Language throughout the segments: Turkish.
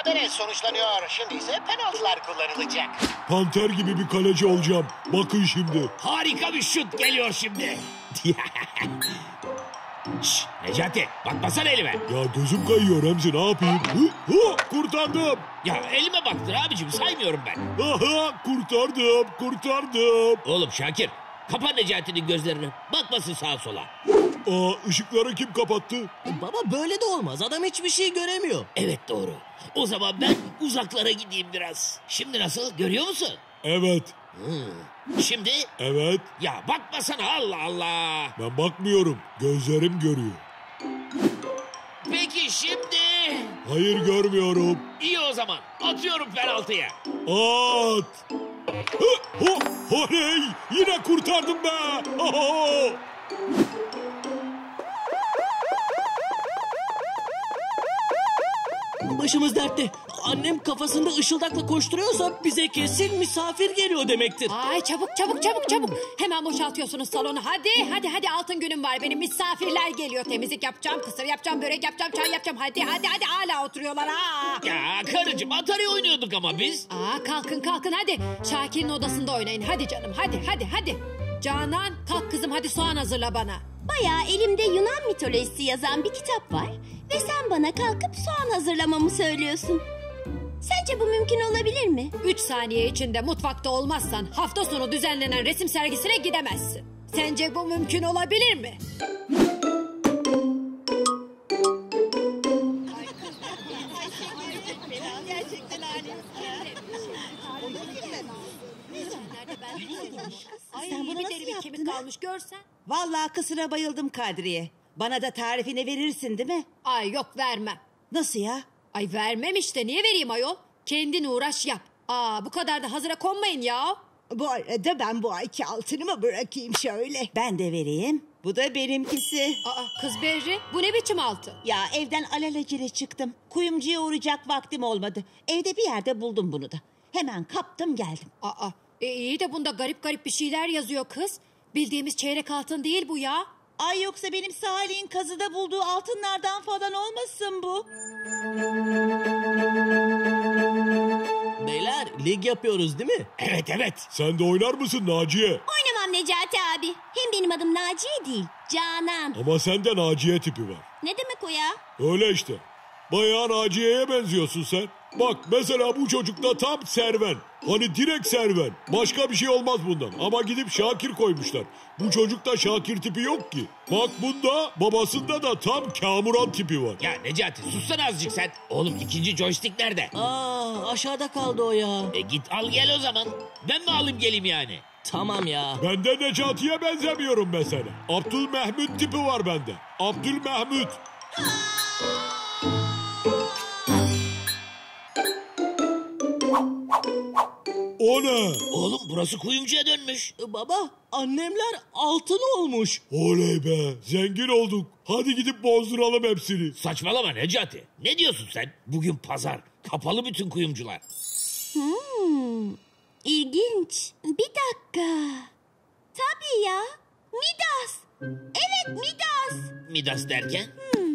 mücadele sonuçlanıyor. Şimdi ise penaltılar kullanılacak. Panter gibi bir kaleci olacağım. Bakın şimdi. Harika bir şut geliyor şimdi. Şş, Necati bakmasana elime. Ya gözüm kayıyor Remzi, ne yapayım? Kurtardım. Ya elime baktır abicim, saymıyorum ben. Aha, kurtardım. Oğlum Şakir, kapa Necati'nin gözlerini. Bakmasın sağa sola. Işıkları kim kapattı? Baba böyle de olmaz. Adam hiçbir şey göremiyor. Evet doğru. O zaman ben uzaklara gideyim biraz. Şimdi nasıl, görüyor musun? Evet. Şimdi? Evet. Ya bakmasana, Allah Allah. Ben bakmıyorum. Gözlerim görüyor. Peki şimdi? Hayır, görmüyorum. İyi o zaman. Atıyorum penaltıya. At. Oley! Yine kurtardım be. Başımız dertte. Annem kafasında ışıldakla koşturuyorsa bize kesin misafir geliyor demektir. Ay çabuk. Hemen boşaltıyorsunuz salonu. Hadi altın günüm var benim. Misafirler geliyor. Temizlik yapacağım, kısır yapacağım, börek yapacağım, çay yapacağım. Hadi hala oturuyorlar ha. Ya karıcığım, Atari oynuyorduk ama biz. Kalkın hadi. Şakir'in odasında oynayın. Hadi canım hadi. Canan kalk kızım, hadi soğan hazırla bana. Bayağı elimde Yunan mitolojisi yazan bir kitap var ve sen bana kalkıp soğan hazırlamamı söylüyorsun. Sence bu mümkün olabilir mi? 3 saniye içinde mutfakta olmazsan hafta sonu düzenlenen resim sergisine gidemezsin. Sence bu mümkün olabilir mi? Sen bunu nasıl yaptın, kemik kalmış görsen. Vallahi kısıra bayıldım Kadriye. Bana da tarifini verirsin değil mi? Ay yok vermem. Nasıl ya? Ay vermem işte, niye vereyim ayol? Kendin uğraş yap. Bu kadar da hazıra konmayın ya. Bu arada ben bu ayki altınımı bırakayım şöyle. Ben de vereyim. Bu da benimkisi. Kız Berri, bu ne biçim altın? Ya evden alelacele çıktım. Kuyumcuya uğrayacak vaktim olmadı. Evde bir yerde buldum bunu da. Hemen kaptım geldim. İyi de bunda garip bir şeyler yazıyor kız. Bildiğimiz çeyrek altın değil bu ya. Ay yoksa benim Salih'in kazıda bulduğu altınlardan falan olmasın bu? Beyler lig yapıyoruz değil mi? Evet. Sen de oynar mısın Naciye? Oynamam Necati abi. Hem benim adım Naciye değil, Canan. Ama sende Naciye tipi var. Ne demek o ya? Öyle işte. Bayağı Naciye'ye benziyorsun sen. Bak mesela bu çocuk da tam Serven. Hani direkt Serven. Başka bir şey olmaz bundan. Ama gidip Şakir koymuşlar. Bu çocukta Şakir tipi yok ki. Bak bunda, babasında da tam Kamuran tipi var. Ya Necati sussana azıcık sen. Oğlum ikinci joystick nerede? Aşağıda kaldı o ya. Git al gel o zaman. Ben mi alayım geleyim yani? Tamam ya. Ben de Necati'ye benzemiyorum mesela. Abdülmehmet tipi var bende. Abdülmehmet. O ne? Oğlum burası kuyumcuya dönmüş. Baba annemler altın olmuş. Oley be, zengin olduk. Hadi gidip bozduralım hepsini. Saçmalama Necati. Ne diyorsun sen? Bugün pazar. Kapalı bütün kuyumcular. İlginç. Bir dakika. Tabii ya. Midas. Evet Midas. Midas derken?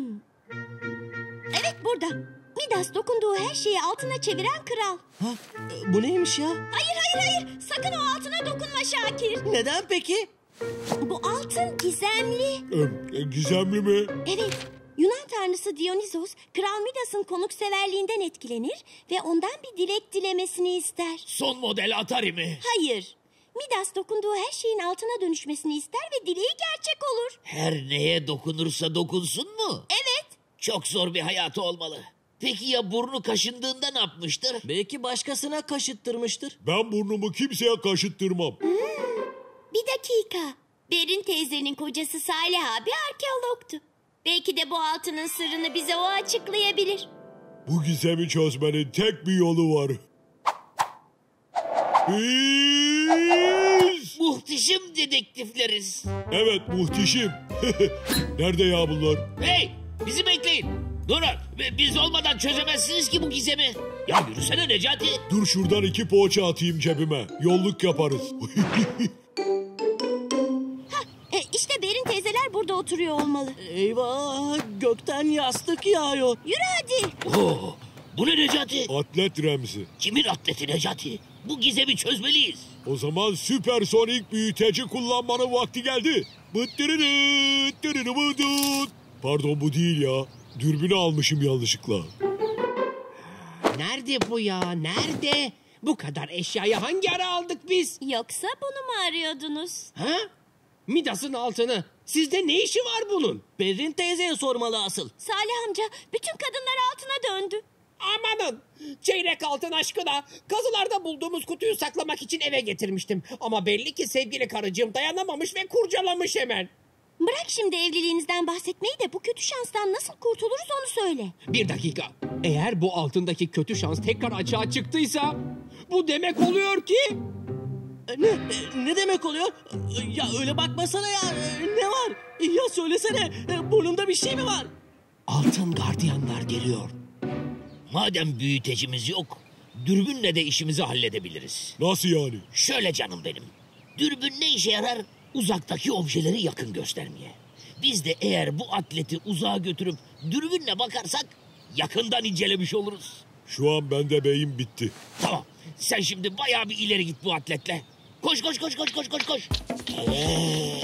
Evet burada. Midas dokunduğu her şeyi altına çeviren kral. Bu neymiş ya? Hayır. Sakın o altına dokunma Şakir. Neden peki? Bu altın gizemli. Gizemli mi? Evet. Yunan tanrısı Dionysos, Kral Midas'ın konukseverliğinden etkilenir ve ondan bir dilek dilemesini ister. Son model Atari mi? Hayır. Midas dokunduğu her şeyin altına dönüşmesini ister ve dileği gerçek olur. Her neye dokunursa dokunsun mu? Evet. Çok zor bir hayatı olmalı. Peki ya burnu kaşındığında ne yapmıştır? Belki başkasına kaşıttırmıştır. Ben burnumu kimseye kaşıttırmam. Bir dakika. Berin teyzenin kocası Salih abi arkeologtu. Belki de bu altının sırrını bize o açıklayabilir. Bu gizemi çözmenin tek bir yolu var. Biz... Muhteşem dedektifleriz. Evet, muhteşem. Nerede ya bunlar? Hey, bizi bekleyin. Durun, biz olmadan çözemezsiniz ki bu gizemi. Ya yürüsene Necati. Dur şuradan 2 poğaça atayım cebime. Yolluk yaparız. İşte Berin teyzeler burada oturuyor olmalı. Eyvah, gökten yastık yağıyor. Yürü hadi. Bu ne Necati? Atlet Remzi. Kimin atleti Necati? Bu gizemi çözmeliyiz. O zaman süpersonik büyüteci kullanmanın vakti geldi. Pardon, bu değil ya. Dürbünü almışım yanlışlıkla. Nerede bu ya? Nerede? Bu kadar eşyayı hangi ara aldık biz? Yoksa bunu mu arıyordunuz? Ha? Midas'ın altını. Sizde ne işi var bunun? Berrin teyzeye sormalı asıl. Salih amca bütün kadınlar altına döndü. Amanın! Çeyrek altın aşkına. Kazılarda bulduğumuz kutuyu saklamak için eve getirmiştim. Ama belli ki sevgili karıcığım dayanamamış ve kurcalamış hemen. Bırak şimdi evliliğinizden bahsetmeyi de bu kötü şanstan nasıl kurtuluruz onu söyle. Bir dakika. Eğer bu altındaki kötü şans tekrar açığa çıktıysa... Bu demek oluyor ki... Ne demek oluyor? Ya öyle bakmasana ya. Ne var? Ya söylesene. Burnumda bir şey mi var? Altın gardiyanlar geliyor. Madem büyütecimiz yok, dürbünle de işimizi halledebiliriz. Nasıl yani? Şöyle canım benim. Dürbün ne işe yarar? Uzaktaki objeleri yakın göstermeye. Biz de eğer bu atleti uzağa götürüp dürbünle bakarsak yakından incelemiş oluruz. Şu an bende beyin bitti. Tamam. Sen şimdi bayağı bir ileri git bu atletle. Koş. Evet.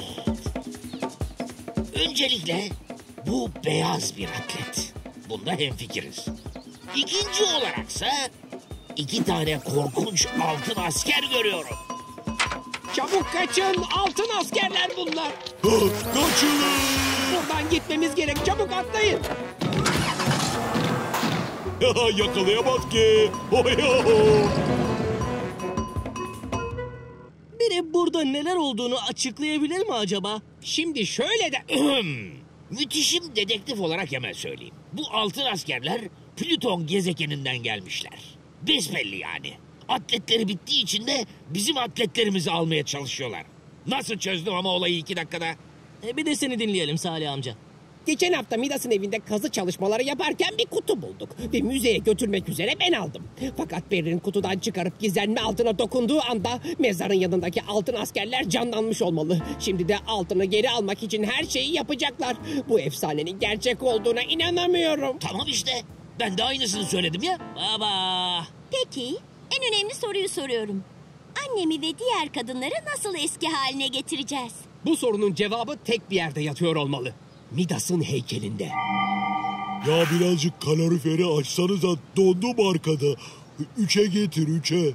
Öncelikle bu beyaz bir atlet. Bunda hemfikiriz. İkinci olaraksa 2 tane korkunç altın asker görüyorum. Çabuk kaçın! Altın askerler bunlar! Kaçın! Buradan gitmemiz gerek. Çabuk atlayın! Yakalayamaz ki. Biri burada neler olduğunu açıklayabilir mi acaba? Şimdi şöyle de... Müthişim dedektif olarak hemen söyleyeyim. Bu altın askerler Plüton gezegeninden gelmişler. Besbelli yani. Atletleri bittiği için de bizim atletlerimizi almaya çalışıyorlar. Nasıl çözdüm ama olayı 2 dakikada? Bir de seni dinleyelim Salih amca. Geçen hafta Midas'ın evinde kazı çalışmaları yaparken bir kutu bulduk. Ve müzeye götürmek üzere ben aldım. Fakat Berrin kutudan çıkarıp gizlenme altına dokunduğu anda mezarın yanındaki altın askerler canlanmış olmalı. Şimdi de altını geri almak için her şeyi yapacaklar. Bu efsanenin gerçek olduğuna inanamıyorum. Tamam işte. Ben de aynısını söyledim ya. Baba. Peki en önemli soruyu soruyorum. Annemi ve diğer kadınları nasıl eski haline getireceğiz? Bu sorunun cevabı tek bir yerde yatıyor olmalı. Midas'ın heykelinde. Ya birazcık kaloriferi açsanıza, dondum arkada. 3'e getir 3'e.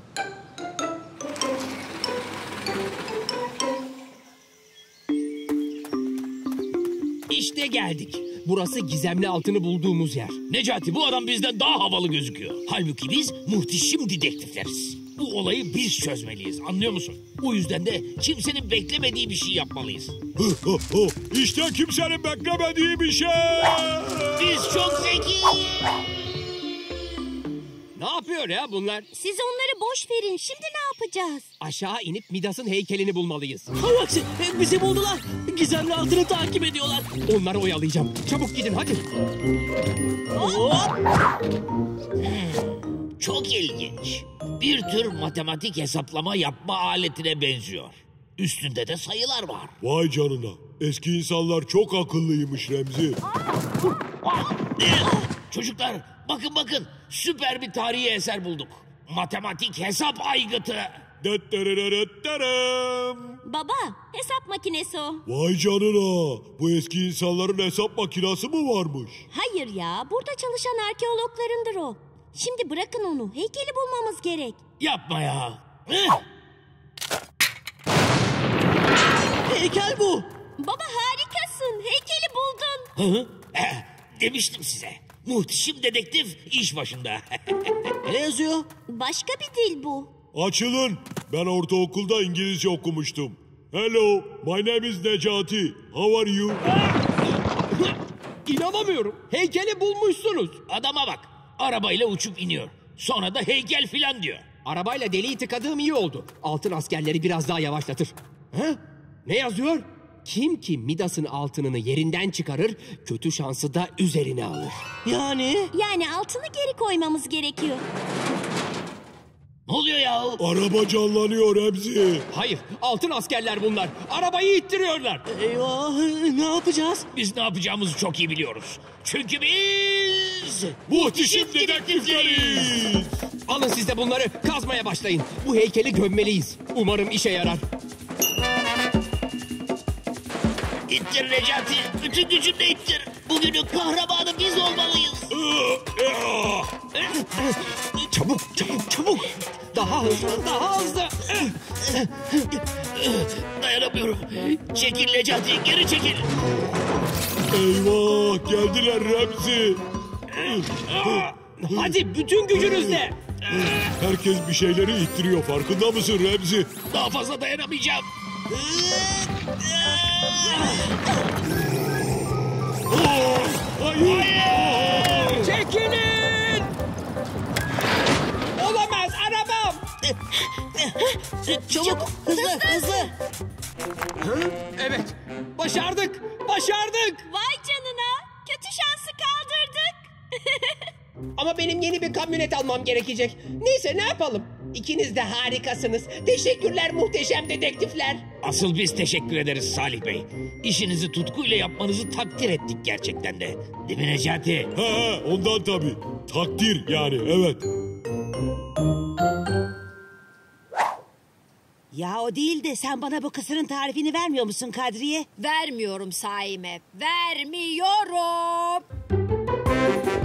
İşte geldik. Burası gizemli altını bulduğumuz yer. Necati, bu adam bizden daha havalı gözüküyor. Halbuki biz muhteşem dedektifleriz. Bu olayı biz çözmeliyiz, anlıyor musun? O yüzden de kimsenin beklemediği bir şey yapmalıyız. İşte kimsenin beklemediği bir şey. Biz çok zekiyiz. Ne yapıyor ya bunlar? Siz onları boş verin. Şimdi ne yapacağız? Aşağı inip Midas'ın heykelini bulmalıyız. Hay aksi bizi buldular. Gizemli altını takip ediyorlar. Onları oyalayacağım. Çabuk gidin hadi. Çok ilginç. Bir tür matematik hesaplama yapma aletine benziyor. Üstünde de sayılar var. Vay canına. Eski insanlar çok akıllıymış Remzi. Çocuklar bakın süper bir tarihi eser bulduk. Matematik hesap aygıtı. Baba, hesap makinesi o. Vay canına. Bu eski insanların hesap makinası mı varmış? Hayır ya, burada çalışan arkeologlarındır o. Şimdi bırakın onu, heykeli bulmamız gerek. Yapma ya. Heykel bu. Baba harikasın, heykeli buldun. Demiştim size. Muhteşem dedektif iş başında. Ne yazıyor? Başka bir dil bu. Açılın. Ben ortaokulda İngilizce okumuştum. Hello, my name is Necati. How are you? İnanamıyorum. Heykeli bulmuşsunuz. Adama bak. Arabayla uçup iniyor. Sonra da heykel filan diyor. Arabayla deliği tıkadığım iyi oldu. Altın askerleri biraz daha yavaşlatır. Ha? Ne yazıyor? Kim ki Midas'ın altınını yerinden çıkarır, kötü şansı da üzerine alır. Yani? Yani altını geri koymamız gerekiyor. Ne oluyor ya? Araba canlanıyor Remzi. Hayır, altın askerler bunlar. Arabayı ittiriyorlar. Eyvah, ne yapacağız? Biz ne yapacağımızı çok iyi biliyoruz. Çünkü biz... Muhteşem dedektifleriz. Alın siz de bunları, kazmaya başlayın. Bu heykeli gömmeliyiz. Umarım işe yarar. İttir Necati. Bütün gücünle ittir. Bugünün kahramanı biz olmalıyız. Çabuk, çabuk, çabuk. Daha hızlı, daha hızlı. Dayanamıyorum. Çekil Necati, geri çekil. Eyvah geldiler Remzi. Hadi bütün gücünüzle. Herkes bir şeyleri ittiriyor, farkında mısın Remzi? Daha fazla dayanamayacağım. Hayır. Çekilin. Olamaz, arabam. Çabuk, hızlı. Evet, başardık, başardık. Vay canına. Kötü şansı kaldırdık. Ama benim yeni bir kamyonet almam gerekecek. Neyse, ne yapalım? İkiniz de harikasınız. Teşekkürler muhteşem dedektifler. Asıl biz teşekkür ederiz Salih Bey. İşinizi tutkuyla yapmanızı takdir ettik gerçekten de. Değil mi Necati? He, ondan tabii. Takdir yani, evet. Ya o değil de sen bana bu kısırın tarifini vermiyor musun Kadriye? Vermiyorum Saime. Vermiyorum.